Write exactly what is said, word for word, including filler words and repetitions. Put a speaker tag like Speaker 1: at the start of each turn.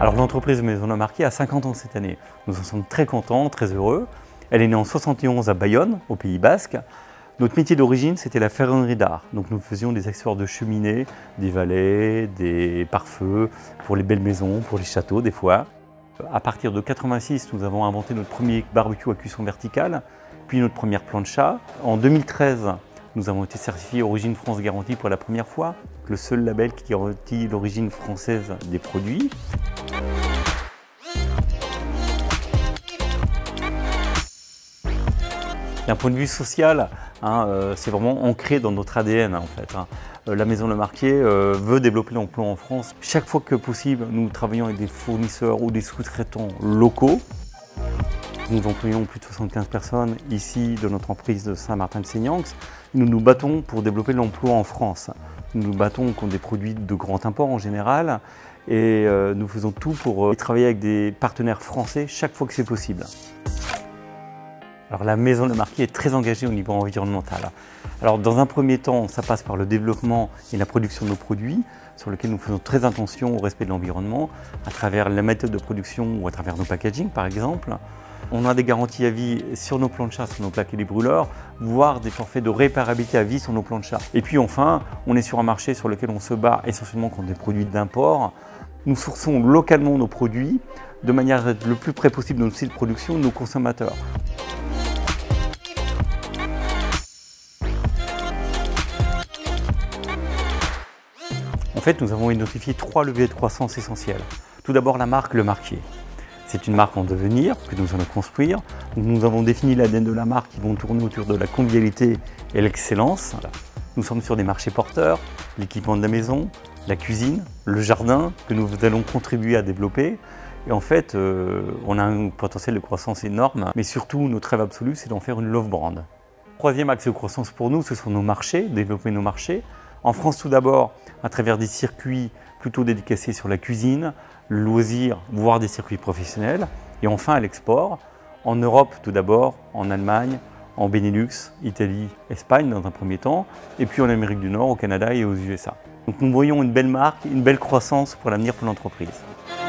Speaker 1: Alors l'entreprise Maison Le Marquis a cinquante ans cette année. Nous en sommes très contents, très heureux. Elle est née en soixante et onze à Bayonne, au Pays Basque. Notre métier d'origine, c'était la ferronnerie d'art. Donc nous faisions des accessoires de cheminée, des valets, des pare-feux, pour les belles maisons, pour les châteaux des fois. À partir de quatre-vingt-six, nous avons inventé notre premier barbecue à cuisson verticale, puis notre première plancha. En deux mille treize, nous avons été certifiés Origine France Garantie pour la première fois, le seul label qui garantit l'origine française des produits. D'un point de vue social, hein, euh, c'est vraiment ancré dans notre A D N en fait. Hein. La Maison Le Marquis euh, veut développer l'emploi en France. Chaque fois que possible, nous travaillons avec des fournisseurs ou des sous-traitants locaux. Nous employons plus de soixante-quinze personnes ici de notre entreprise de Saint-Martin-de-Seignan. Nous nous battons pour développer l'emploi en France. Nous nous battons contre des produits de grand import en général et euh, nous faisons tout pour euh, travailler avec des partenaires français chaque fois que c'est possible. Alors, la Maison Le Marquis est très engagée au niveau environnemental. Alors, dans un premier temps, ça passe par le développement et la production de nos produits, sur lesquels nous faisons très attention au respect de l'environnement, à travers la méthode de production ou à travers nos packaging par exemple. On a des garanties à vie sur nos planchas, sur nos plaques et les brûleurs, voire des forfaits de réparabilité à vie sur nos planchas. Et puis enfin, on est sur un marché sur lequel on se bat essentiellement contre des produits d'import. Nous sourçons localement nos produits de manière à être le plus près possible de nos sites de production de nos consommateurs. En fait, nous avons identifié trois leviers de croissance essentiels. Tout d'abord, la marque Le Marquis. C'est une marque en devenir que nous allons construire. Nous avons défini l'A D N de la marque qui vont tourner autour de la convivialité et l'excellence. Nous sommes sur des marchés porteurs, l'équipement de la maison, la cuisine, le jardin que nous allons contribuer à développer. Et en fait, euh, on a un potentiel de croissance énorme, mais surtout, notre rêve absolu, c'est d'en faire une love brand. Troisième axe de croissance pour nous, ce sont nos marchés, développer nos marchés. En France, tout d'abord, à travers des circuits plutôt dédicacés sur la cuisine, le loisir, voire des circuits professionnels. Et enfin, à l'export, en Europe tout d'abord, en Allemagne, en Benelux, Italie, Espagne dans un premier temps, et puis en Amérique du Nord, au Canada et aux U S A. Donc nous voyons une belle marque, une belle croissance pour l'avenir pour l'entreprise.